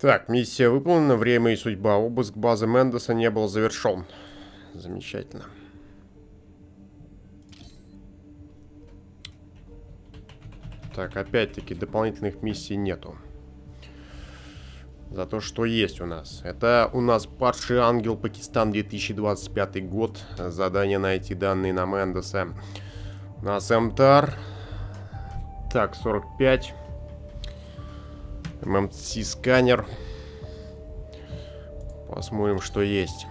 Так, миссия выполнена, время и судьба. Обыск базы Мендеса не был завершен. Замечательно. Так, опять-таки, дополнительных миссий нету. Зато что есть у нас? Это у нас падший ангел, Пакистан, 2025 год. Задание найти данные на Мендеса. У нас МТАР. Так, 45. ММС-сканер. Посмотрим, что есть.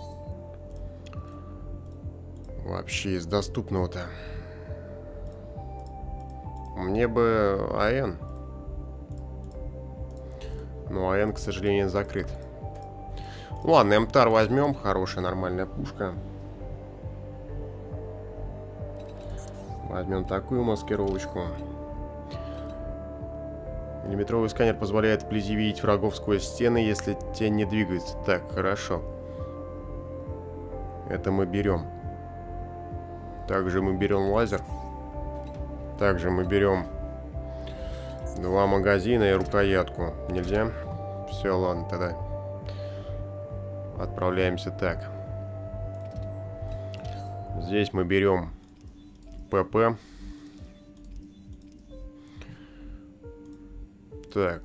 Вообще из доступного-то. Мне бы АН. Но АН, к сожалению, закрыт. Ладно, МТАР возьмем. Хорошая, нормальная пушка. Возьмем такую маскировочку. Миллиметровый сканер позволяет вблизи видеть врагов сквозь стены, если тень не двигается. Так, хорошо. Это мы берем. Также мы берем лазер. Также мы берем 2 магазина и рукоятку. Нельзя? Все, ладно, тогда отправляемся так. Здесь мы берем ПП. Так.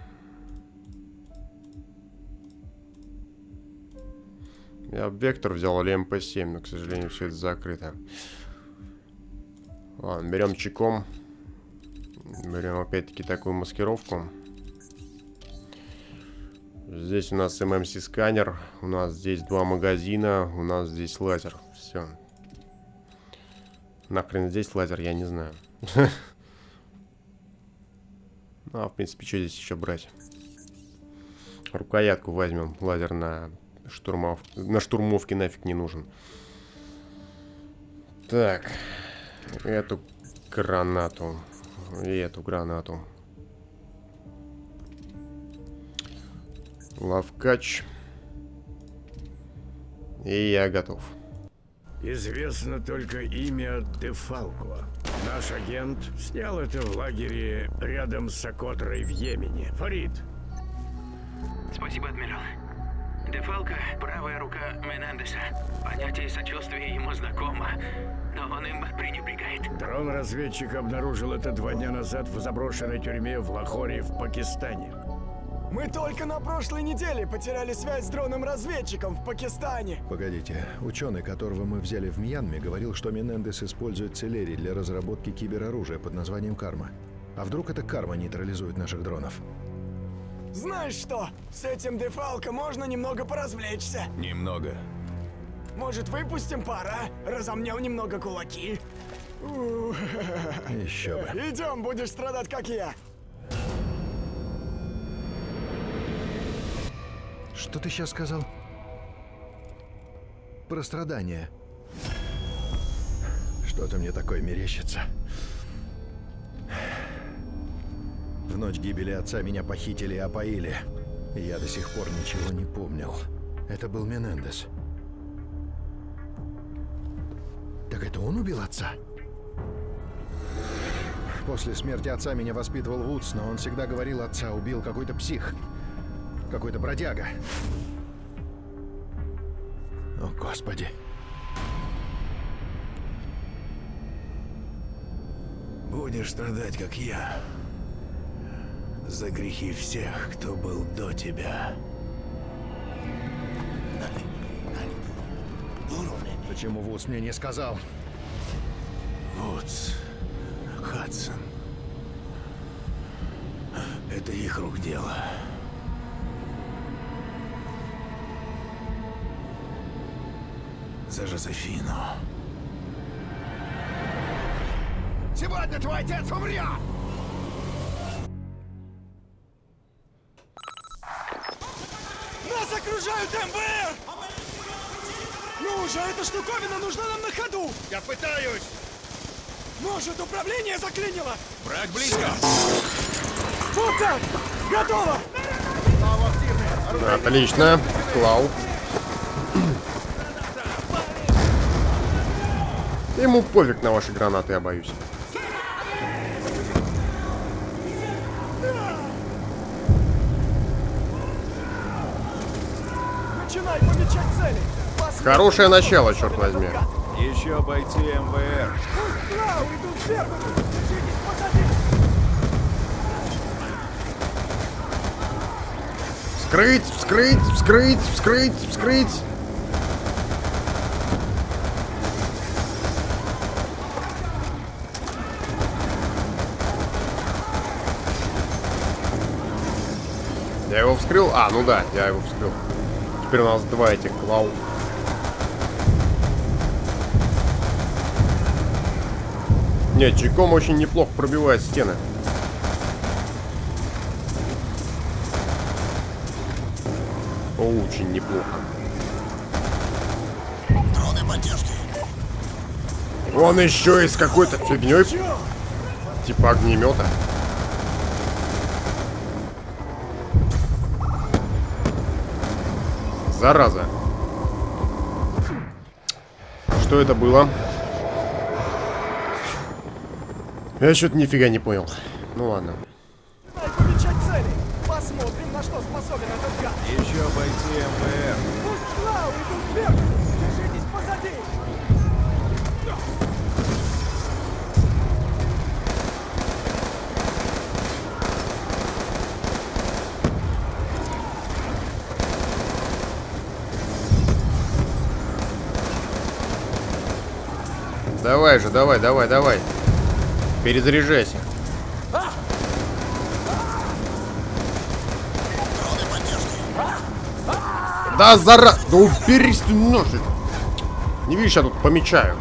Я Вектор взял или МП-7, но, к сожалению, все это закрыто. Ладно, берем чеком. Берем опять-таки такую маскировку. Здесь у нас ММС-сканер. У нас здесь 2 магазина. У нас здесь лазер. Все. Нахрен здесь лазер, я не знаю. Ну, а в принципе, что здесь еще брать? Рукоятку возьмем. Лазер на штурмовке нафиг не нужен. Так. Эту гранату. И эту гранату. Лавкач. И я готов. Известно только имя Дефалко. Наш агент снял это в лагере рядом с Сокотрой в Йемене. Фарид. Спасибо, адмирал. Дефалко – правая рука Менендеса. Понятие сочувствия ему знакомо, но он им пренебрегает. Дрон-разведчик обнаружил это 2 дня назад в заброшенной тюрьме в Лахоре в Пакистане. Мы только на прошлой неделе потеряли связь с дроном-разведчиком в Пакистане. Погодите, ученый, которого мы взяли в Мьянме, говорил, что Менендес использует целерий для разработки кибероружия под названием Карма. А вдруг эта Карма нейтрализует наших дронов? Знаешь что? С этим Дефалко можно немного поразвлечься. Немного. Может, выпустим пар, а? Разомнем немного кулаки. Еще бы. Идем, будешь страдать, как я. Что ты сейчас сказал? Про страдания. Что-то мне такое мерещится. В ночь гибели отца меня похитили и опоили. И я до сих пор ничего не помнил. Это был Менендес. Так это он убил отца? После смерти отца меня воспитывал Вудс, но он всегда говорил, отца убил какой-то псих. Какой-то бродяга. О, Господи. Будешь страдать, как я. За грехи всех, кто был до тебя. Почему Вудс мне не сказал? Вудс, Хадсон. Это их рук дело. За Жозефину. Сегодня твой отец умрет! Нас окружают МВР! Ну уже, эта штуковина нужна нам на ходу! Я пытаюсь! Может, управление заклинило? Враг близко! Вот так! Готово! Отлично. Клау. Ему пофиг на ваши гранаты, я боюсь. Начинай помечать цели. Посмотрим, Хорошее что начало, способен черт возьми. этот гад. Еще бойцы МВР. Пусть Клау идут вверх. Держитесь позади. Вскрыть, вскрыть, вскрыть, вскрыть, вскрыть. Я его вскрыл? А, ну да, я его вскрыл. Теперь у нас два этих Клау. Нет, чайком очень неплохо пробивает стены. Очень неплохо. Дроны поддержки. Он еще и с какой-то фигней. Типа огнемета. Зараза. Что это было? Я что-то нифига не понял. Ну ладно. Дай помечать цели. Посмотрим, на что способен этот гад. Еще бойцы МВР. Пусть Клау идут вверх. Держитесь позади. Давай же, давай, давай, давай. Перезаряжайся. Да, зараза! Да уберись ты нафиг! Не видишь, я тут помечаю.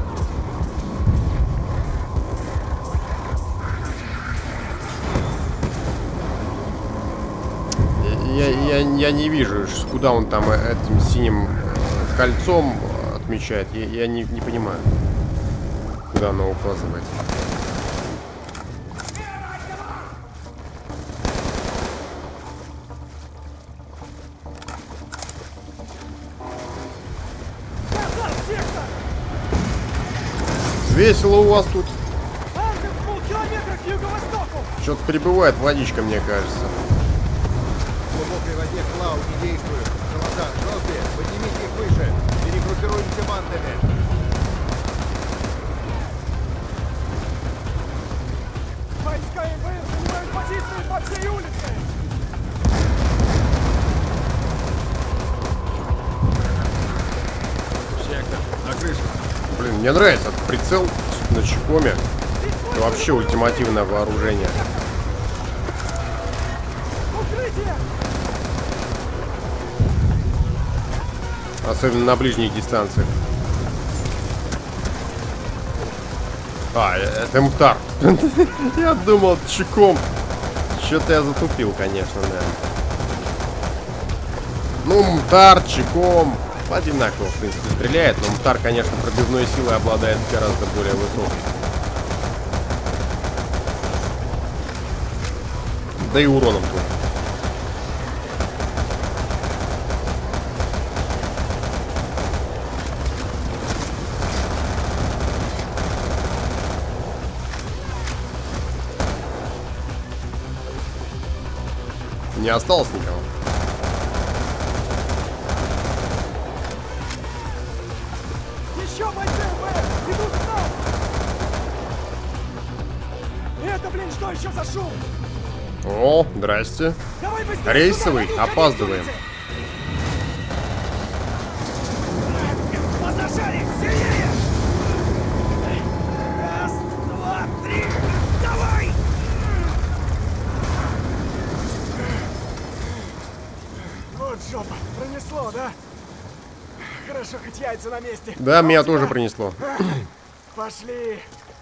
Я не вижу, куда он там этим синим кольцом отмечает. Я не понимаю, куда оно указывает. Назад, сектор! Весело у вас тут. Ангел в полкилометра к юго-востоку! Что-то прибывает водичка, мне кажется. В глубокой воде Клау не действует. Салазар, желтые, поднимите их выше. Перегруппируемся бандами. Войска МВР занимают позиции по всей улице! Сектор, на крыше. Блин, мне нравится этот прицел на чекоме. Это вообще ультимативное вооружение. Укрытие! Особенно на ближних дистанциях. А, это МТАР. Я думал, чеком. Что-то я затупил, конечно, да. Ну, МТАР, чеком. Одинаково, в принципе, стреляет. Но МТАР, конечно, пробивной силой обладает гораздо более высокой. Да и уроном тоже. Не осталось никого. Еще бойцы МВР! Идут к нам! Это, блин, что еще за шум? О, здрасте. Давай быстрее Рейсовый, сюда, на опаздываем. Поднажали! Сильнее! Раз, два, три! Давай! Вот жопа! Пронесло, да? Хорошо, хоть яйца на месте. Да, Ну, меня тебя. тоже принесло. Пошли!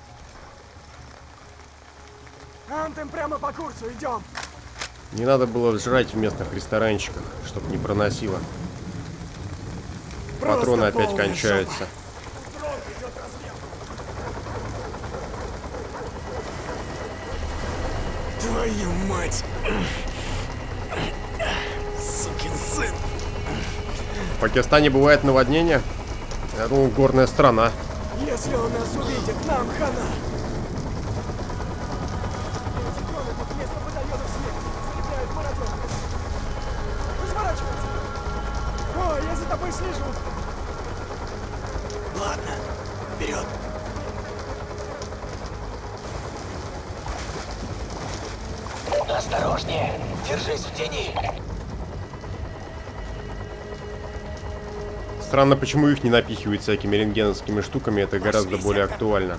Антем прямо по курсу, идем! Не надо было жрать в местных ресторанчиках, чтобы не проносило. Просто Патроны опять полная кончаются. Дрон идет разведку. Твою мать! Сукин сын! В Пакистане бывает наводнение? Я думал, горная страна. Если он нас увидит, нам хана! Эти дроны тут вместо батальонов смерти закрепляют маратон. Разворачиваться! О, я за тобой слежу. Ладно, вперед. Осторожнее, держись в тени. Странно, почему их не напихивают всякими рентгеновскими штуками, это гораздо более актуально.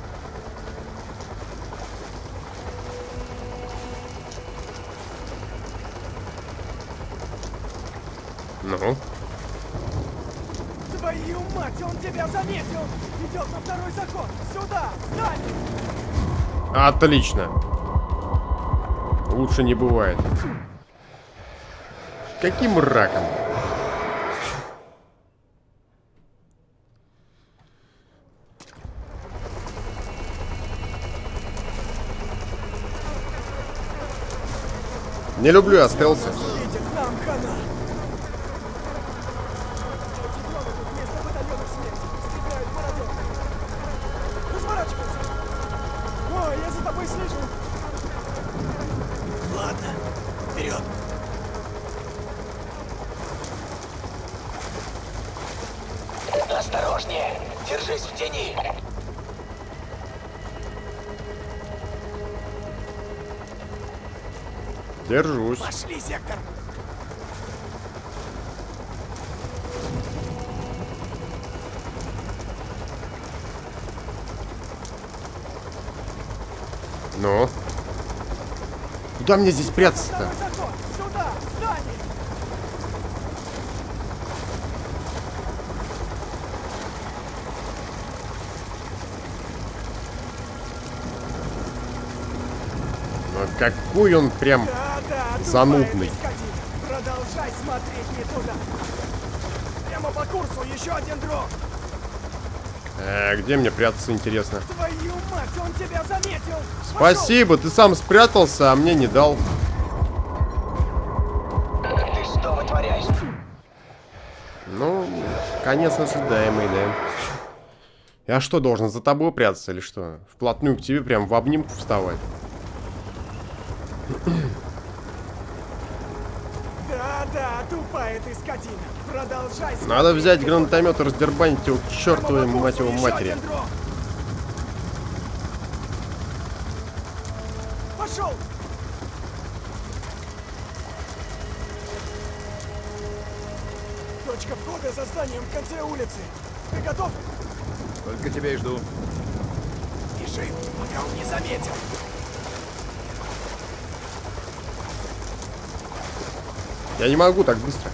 Ну? Твою мать, он тебя заметил! Идет на второй заход! Сюда! Встань! Отлично! Лучше не бывает. Каким раком? Не люблю я стелсы. Едет нам хана! Эти дроны тут вместо батальонов смерти стреляют мародеров. Разворачивайся! Ой, я за тобой слежу! Ладно, вперед. Осторожнее, держись в тени. Держусь. Пошли, сектор. Ну? Куда мне здесь прятаться-то? Второй заход! Сюда! Встань! Ну, какой он прям занудный. Продолжай смотреть не туда. Прямо по курсу еще один дрон. Где мне прятаться, интересно? Твою мать, он тебя заметил. Спасибо, ты сам спрятался, а мне не дал. Ты что вытворяешь? Ну, конец ожидаемый, да. Я что, должен за тобой прятаться или что? Вплотную к тебе прям в обнимку вставать? Да, тупая ты скотина. Продолжай. Надо взять гранатомет и раздербанить его к чертовой, мать его, матери. Пошел. Точка входа за зданием в конце улицы. Ты готов? Только тебя и жду. Бежи, пока он не заметил. Я не могу так быстро.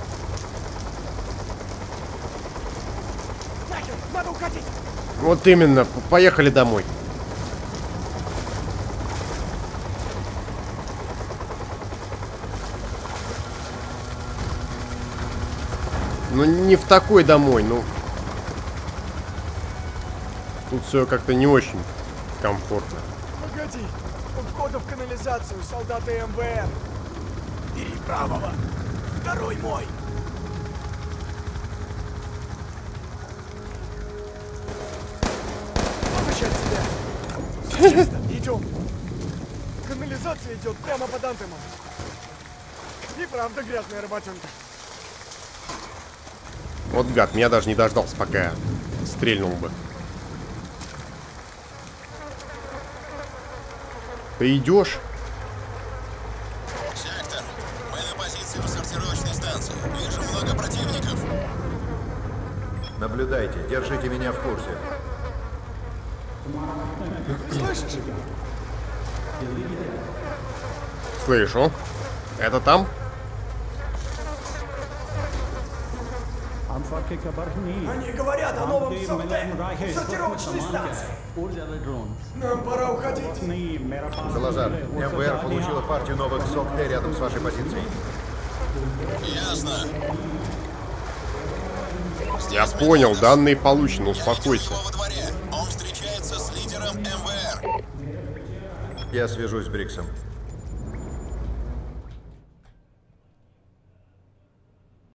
Нахер, надо уходить. Вот именно, поехали домой. Ну не в такой домой, ну. Тут все как-то не очень комфортно. Погоди. У входа в канализацию солдаты МВР. Бери правого. Второй мой. Помощь от тебя. Чисто. Идем. Канализация идет прямо под Антемом. И правда грязная работенка. Вот гад, меня даже не дождался, пока я стрельнул бы. Ты идешь? Сектор, мы на позиции у сортировочной станции. Вижу много противников. Наблюдайте, держите меня в курсе. Слышишь? Слышу. Это там? Они говорят о новом сортировочной станции. Нам пора уходить. Салазар, МВР получила партию новых СОКТ рядом с вашей позицией. Ясно. Я понял, данные получены, успокойся. Во дворе. Он встречается с лидером МВР. Я свяжусь с Бриксом.